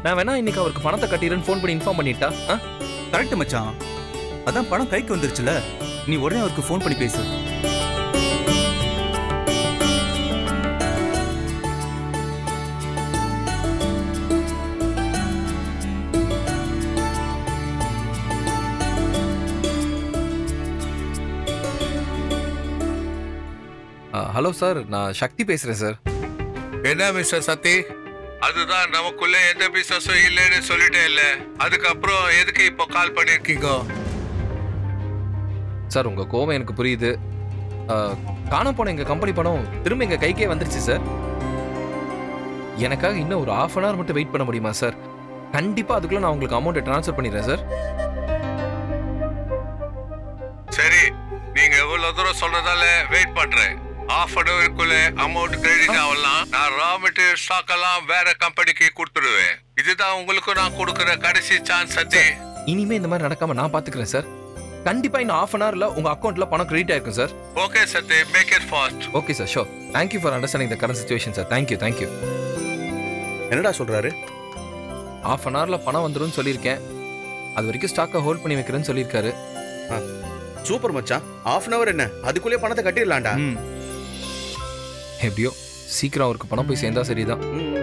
நான் வேணா இன்னைக்கு அவருக்கு பணத்தை கட்டிடுறேன்னு ஃபோன் பண்ணி இன்ஃபார்ம் பண்ணிட்டா? கரெக்ட் மச்சான். அதான் பணம் கைக்கு வந்துருச்சுல, நீ உடனே அவருக்கு ஃபோன் பண்ணி பேசு. ஹலோ சார், நான் சக்தி பேசுறேன் சார். என்ன மிஸ்டர் சக்தி, அதுதான் நமக்குள்ள எந்த பிசினஸும் இல்லைன்னு சொல்லிட்டே இல்ல, அதுக்கப்புறம் எதுக்கு இப்போ கால் பண்ணிருக்கீங்க? சார் உங்க கோவம் எனக்கு புரியுது. காண போன எங்க கம்பெனி பணம் திரும்ப எங்க கைக்கே வந்துருச்சு சார். எனக்காக இன்னும் ஒரு ½ hour மட்டும் வெயிட் பண்ண முடியுமா சார்? கண்டிப்பா அதுக்குள்ள நான் உங்களுக்கு அமௌண்ட் ட்ரான்ஸ்ஃபர் பண்ணிடுறேன் சார். சரி, நீங்க எவ்வளவு தூரம் சொல்றதால வெயிட் பண்றேன். ½ hourக்குள்ள அமௌண்ட் கிரெடிட் ஆகலாம். நான் ரா மெட்டீரியல் ஸ்டாக் எல்லாம் வேற கம்பெனிக்கு கொடுத்துடுவேன். இதுதான் உங்களுக்கு நான் கொடுக்குற கடைசி சான்ஸ் சத்தி. இனிமே இந்த மாதிரி நடக்காம நான் பாத்துக்கிறேன் சார். கண்டிப்பா இன்னும் ½ hourல உங்க அக்கௌண்ட்ல பணம் கிரெடிட் ஆயிருக்கும் sir. Okay Sathi, make it fast. Okay sir, sure. Thank you for understanding the current situation sir. Thank you. என்னடா சொல்றாரு? ½ hourல பணம் வந்துரும்னு சொல்லியிருக்கேன். அது வரைக்கும் ஸ்டாக்கை ஹோல்ட் பண்ணி வைக்கிறேன்னு சொல்லியிருக்காரு. சூப்பர் மச்சான். ½ hour என்ன, அதுக்குள்ளே பணத்தை கட்டிடலாம்டா. எப்படியோ சீக்கிரம் அவருக்கு பணம் போய் சேர்ந்தா சரிதான்.